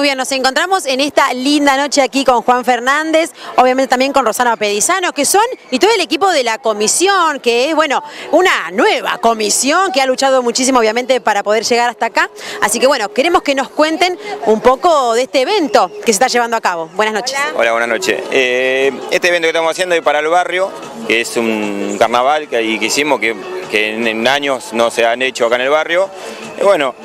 Muy bien, nos encontramos en esta linda noche aquí con Juan Fernández, obviamente también con Rosana Pedizano, que son, y todo el equipo de la comisión, que es, bueno, una nueva comisión que ha luchado muchísimo, obviamente, para poder llegar hasta acá. Así que, bueno, queremos que nos cuenten un poco de este evento que se está llevando a cabo. Buenas noches. Hola, buenas noches. Este evento que estamos haciendo es para el barrio, que es un carnaval que hicimos, que en años no se han hecho acá en el barrio. Y bueno,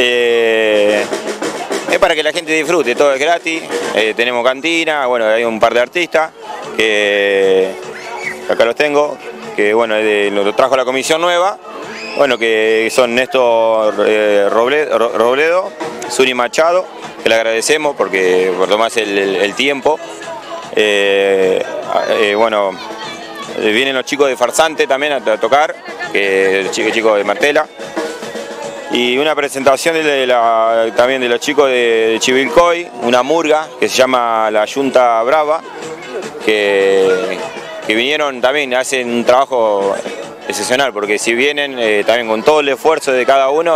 es para que la gente disfrute, todo es gratis, tenemos cantina, bueno, hay un par de artistas, que acá los tengo, que bueno, lo trajo la comisión nueva, bueno, que son Néstor Robledo, Zuni Machado, que le agradecemos por tomarse el tiempo, bueno, vienen los chicos de Farsante también a tocar, que el chico de Martela. Y una presentación también de los chicos de Chivilcoy, una murga que se llama La Yunta Brava, que vinieron también, hacen un trabajo excepcional, porque si vienen también con todo el esfuerzo de cada uno,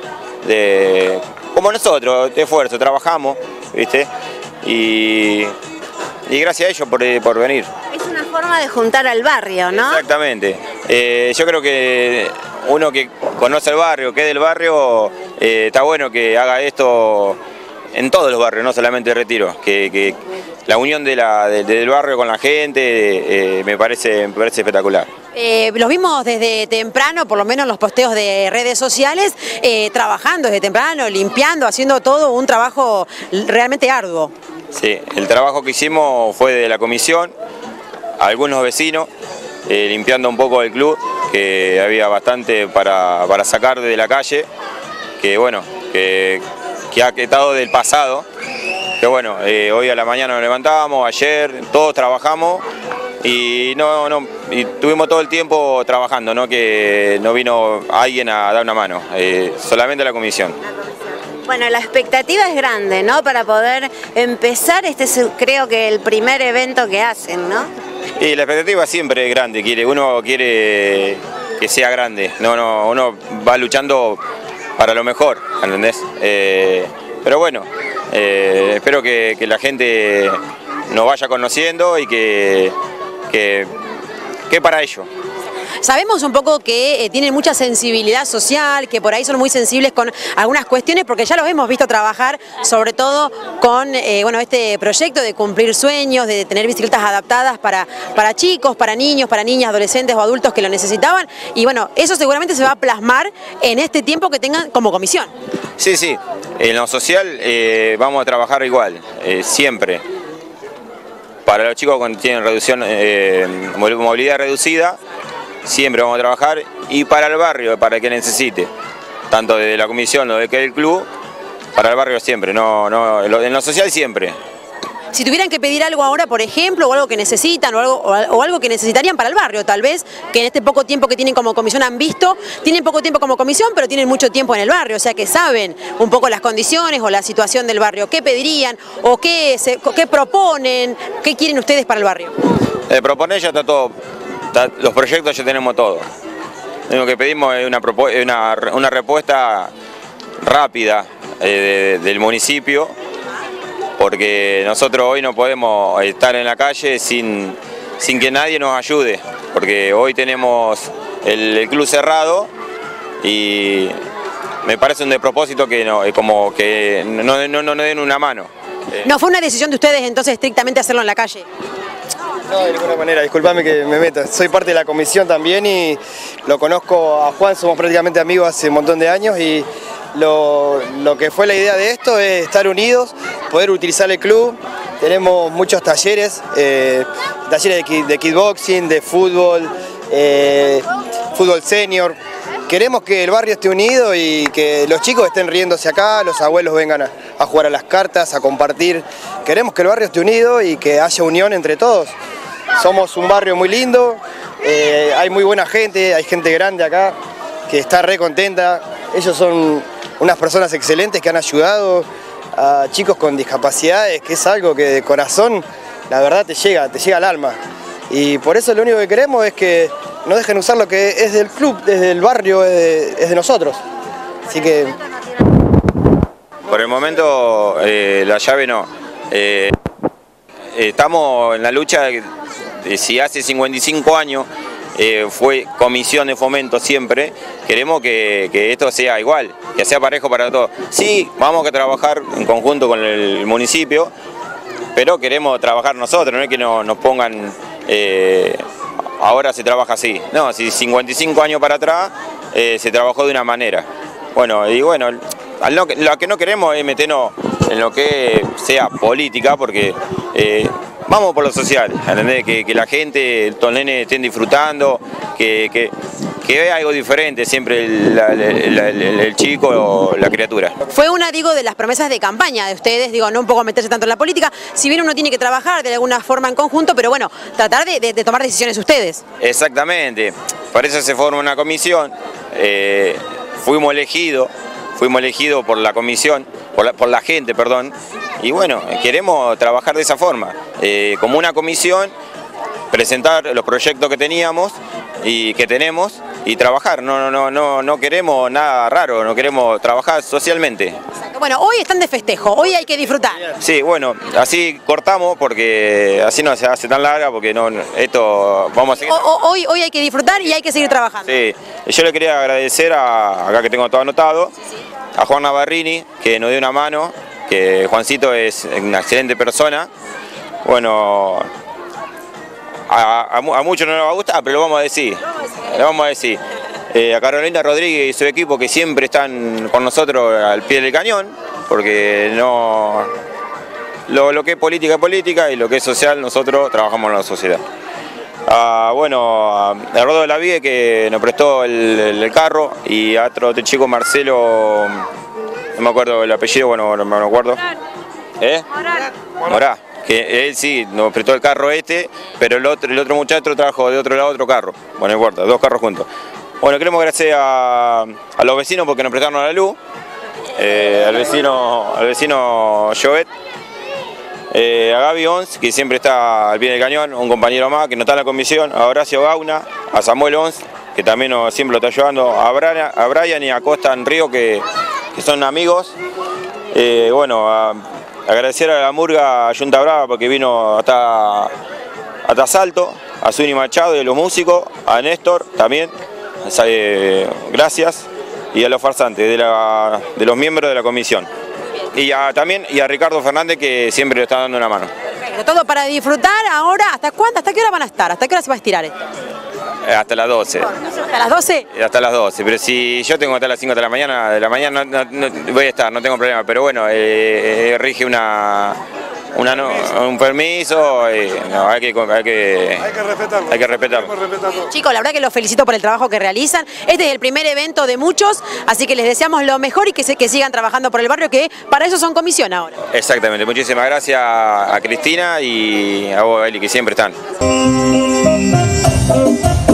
como nosotros, de esfuerzo, trabajamos, ¿viste? Y gracias a ellos por venir. Es una forma de juntar al barrio, ¿no? Exactamente. Yo creo que uno que conoce el barrio, que es del barrio, está bueno que haga esto en todos los barrios, no solamente Retiro, que la unión del barrio con la gente me parece espectacular. Los vimos desde temprano, por lo menos los posteos de redes sociales, trabajando desde temprano, limpiando, haciendo todo un trabajo realmente arduo. Sí, el trabajo que hicimos fue de la comisión, algunos vecinos, limpiando un poco el club, que había bastante para sacar de la calle, que bueno, que ha quedado del pasado, que bueno, hoy a la mañana nos levantábamos, ayer todos trabajamos y tuvimos todo el tiempo trabajando, no que no vino alguien a dar una mano, solamente la comisión. Bueno, la expectativa es grande, ¿no? Para poder empezar, este es creo que el primer evento que hacen, ¿no? Y la expectativa siempre es grande, uno quiere que sea grande, uno va luchando para lo mejor, ¿entendés? Pero bueno, espero que la gente nos vaya conociendo y que para ello. Sabemos un poco que tienen mucha sensibilidad social, que por ahí son muy sensibles con algunas cuestiones, porque ya los hemos visto trabajar, sobre todo con bueno, este proyecto de cumplir sueños, de tener bicicletas adaptadas para chicos, para niños, para niñas, adolescentes o adultos que lo necesitaban. Y bueno, eso seguramente se va a plasmar en este tiempo que tengan como comisión. Sí, sí, en lo social vamos a trabajar igual, siempre. Para los chicos que tienen movilidad reducida, siempre vamos a trabajar, y para el barrio, para el que necesite, tanto desde la comisión o desde el club, para el barrio siempre, en lo social siempre. Si tuvieran que pedir algo ahora, por ejemplo, o algo que necesitan, o algo que necesitarían para el barrio, tal vez, que en este poco tiempo que tienen como comisión han visto, tienen poco tiempo como comisión, pero tienen mucho tiempo en el barrio, o sea que saben un poco las condiciones o la situación del barrio. ¿Qué pedirían o qué proponen? ¿Qué quieren ustedes para el barrio? Proponer ya está todo. Los proyectos ya tenemos todo. Lo que pedimos es una respuesta rápida del municipio, porque nosotros hoy no podemos estar en la calle sin que nadie nos ayude, porque hoy tenemos el club cerrado y me parece un despropósito que no den una mano. ¿No fue una decisión de ustedes entonces estrictamente hacerlo en la calle? No, de ninguna manera, disculpame que me meta. Soy parte de la comisión también y lo conozco a Juan, somos prácticamente amigos hace un montón de años, y lo que fue la idea de esto es estar unidos, poder utilizar el club. Tenemos muchos talleres, talleres de kickboxing, de fútbol, fútbol senior. Queremos que el barrio esté unido y que los chicos estén riéndose acá, los abuelos vengan a jugar a las cartas, a compartir. Queremos que el barrio esté unido y que haya unión entre todos. Somos un barrio muy lindo, hay muy buena gente, hay gente grande acá que está re contenta. Ellos son unas personas excelentes que han ayudado a chicos con discapacidades, que es algo que de corazón, la verdad, te llega al alma. Y por eso lo único que queremos es que no dejen usar lo que es del club, desde el barrio, es de nosotros. Así que Por el momento la llave no. Estamos en la lucha de si hace 55 años fue comisión de fomento siempre, queremos que esto sea igual, que sea parejo para todos. Sí, vamos a trabajar en conjunto con el municipio, pero queremos trabajar nosotros, no es que nos pongan, ahora se trabaja así. No, si 55 años para atrás se trabajó de una manera. Bueno, y bueno, lo que no queremos es meternos en lo que sea política, porque vamos por lo social, ¿entendés? Que la gente, los nenes estén disfrutando, que vea algo diferente siempre el chico o la criatura. Fue una, digo, de las promesas de campaña de ustedes, digo, no un poco meterse tanto en la política, si bien uno tiene que trabajar de alguna forma en conjunto, pero bueno, tratar de tomar decisiones ustedes. Exactamente, por eso se forma una comisión, fuimos elegidos por la comisión, por la gente, perdón, y bueno, queremos trabajar de esa forma, como una comisión, presentar los proyectos que teníamos y que tenemos y trabajar, no queremos nada raro, no queremos trabajar socialmente. Bueno, hoy están de festejo, hoy hay que disfrutar. Sí, bueno, así cortamos porque así no se hace tan larga, porque esto vamos a seguir. Hoy hay que disfrutar y hay que seguir trabajando. Sí, yo le quería agradecer acá que tengo todo anotado, a Juan Navarrini, que nos dio una mano, que Juancito es una excelente persona. Bueno, a muchos no les va a gustar, pero lo vamos a decir. A Carolina Rodríguez y su equipo, que siempre están con nosotros al pie del cañón, porque no lo que es política y lo que es social, nosotros trabajamos en la sociedad. Bueno, a Rodo de la Vie, que nos prestó el carro, y a otro chico, Marcelo, no me acuerdo el apellido, bueno, no me acuerdo. Morá, que él sí nos prestó el carro pero el otro muchacho trajo de otro lado otro carro. Bueno, no importa, dos carros juntos. Bueno, queremos agradecer a los vecinos porque nos prestaron la luz, al vecino Jovet, a Gaby Ons, que siempre está al pie del cañón, un compañero más que no está en la comisión, a Horacio Gauna, a Samuel Ons, que también siempre lo está ayudando, a Brian y a Costa en Río, que son amigos. Bueno, agradecer a la murga Yunta Brava porque vino hasta Salto, a Zuni Machado y a los músicos, a Néstor también, gracias, y a los farsantes de los miembros de la comisión. Y también a Ricardo Fernández, que siempre le está dando una mano. Perfecto, todo para disfrutar ahora. ¿Hasta cuándo? ¿Hasta qué hora van a estar? ¿Hasta qué hora se va a estirar esto? Hasta las 12. ¿Hasta las 12? Hasta las 12, pero si yo tengo hasta las 5 de la mañana no voy a estar, no tengo problema, pero bueno, rige un permiso, no, hay que respetarlo. Chicos, la verdad que los felicito por el trabajo que realizan. Este es el primer evento de muchos, así que les deseamos lo mejor y que sigan trabajando por el barrio, que para eso son comisión ahora. Exactamente, muchísimas gracias a Cristina y a vos, Eli, que siempre están.